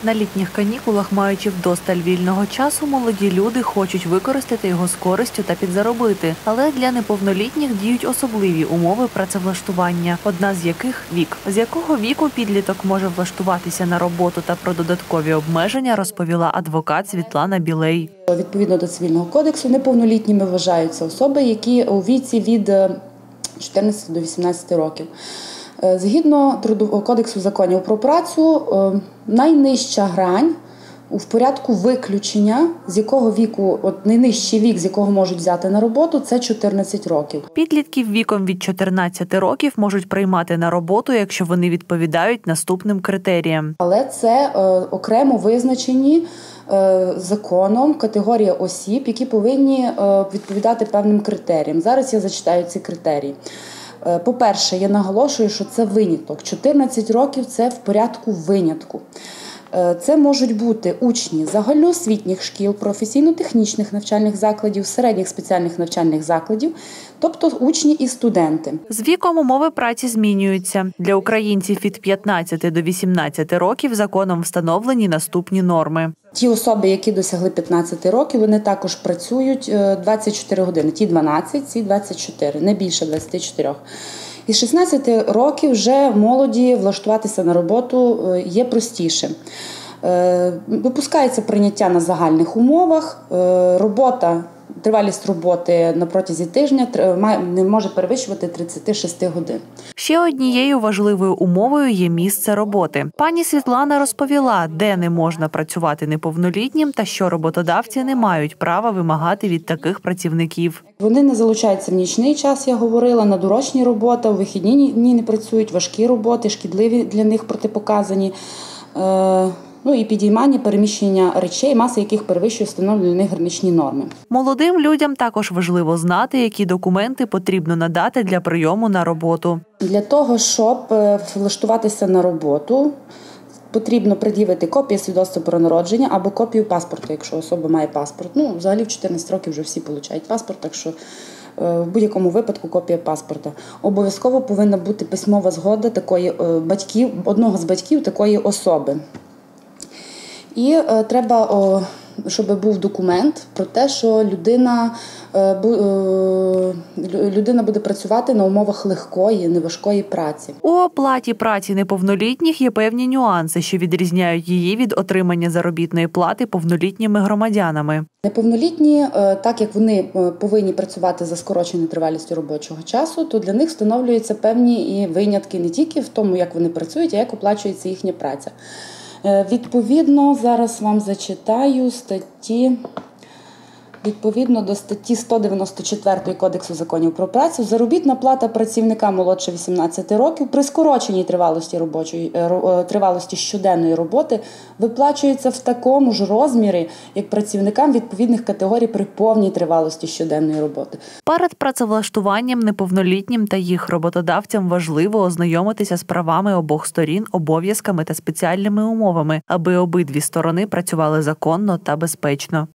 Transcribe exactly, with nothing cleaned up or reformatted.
На літніх канікулах, маючи вдосталь вільного часу, молоді люди хочуть використати його з користю та підзаробити. Але для неповнолітніх діють особливі умови працевлаштування, одна з яких – вік. З якого віку підліток може влаштуватися на роботу та про додаткові обмеження розповіла адвокат Світлана Білей. Відповідно до Цивільного кодексу, неповнолітніми вважаються особи, які у віці від чотирнадцяти до вісімнадцяти років. Згідно Трудового кодексу законів про працю, найнижча грань в порядку виключення, з якого віку, от найнижчий вік, з якого можуть взяти на роботу, це чотирнадцять років. Підлітків віком від чотирнадцяти років можуть приймати на роботу, якщо вони відповідають наступним критеріям. Але це е, окремо визначені е, законом категорія осіб, які повинні е, відповідати певним критеріям. Зараз я зачитаю ці критерії. По-перше, я наголошую, що це виняток. чотирнадцять років – це в порядку винятку. Це можуть бути учні загальноосвітніх шкіл, професійно-технічних навчальних закладів, середніх спеціальних навчальних закладів, тобто учні і студенти. З віком умови праці змінюються. Для українців від п'ятнадцяти до вісімнадцяти років законом встановлені наступні норми. Ті особи, які досягли п'ятнадцяти років, вони також працюють двадцять чотири години. Ті дванадцять, ці двадцять чотири, не більше двадцяти чотирьох. Із шістнадцяти років вже молоді влаштуватися на роботу є простіше. Випускається прийняття на загальних умовах, робота, тривалість роботи на протязі тижня не може перевищувати тридцяти шести годин. Ще однією важливою умовою є місце роботи. Пані Світлана розповіла, де не можна працювати неповнолітнім та що роботодавці не мають права вимагати від таких працівників. Вони не залучаються в нічний час, я говорила, на дорожні роботи, у вихідні дні не працюють, важкі роботи, шкідливі для них протипоказані. Ну і підіймання, переміщення речей, маса яких перевищує встановлені для них граничні норми. Молодим людям також важливо знати, які документи потрібно надати для прийому на роботу. Для того, щоб влаштуватися на роботу, потрібно пред'явити копію свідоцтва про народження або копію паспорту, якщо особа має паспорт. Ну, взагалі в чотирнадцять років вже всі отримують паспорт, так що в будь-якому випадку копія паспорта. Обов'язково повинна бути письмова згода такої батьків, одного з батьків такої особи. І е, треба, о, щоб був документ про те, що людина, е, бу, е, людина буде працювати на умовах легкої, неважкої праці. У оплаті праці неповнолітніх є певні нюанси, що відрізняють її від отримання заробітної плати повнолітніми громадянами. Неповнолітні, е, так як вони повинні працювати за скороченою тривалістю робочого часу, то для них встановлюються певні і винятки не тільки в тому, як вони працюють, а як оплачується їхня праця. Відповідно, зараз вам зачитаю статті, відповідно до статті сто дев'яносто чотири Кодексу законів про працю, заробітна плата працівника молодше вісімнадцяти років при скороченій тривалості, робочої, тривалості щоденної роботи виплачується в такому ж розмірі, як працівникам відповідних категорій при повній тривалості щоденної роботи. Перед працевлаштуванням неповнолітнім та їх роботодавцям важливо ознайомитися з правами обох сторін, обов'язками та спеціальними умовами, аби обидві сторони працювали законно та безпечно.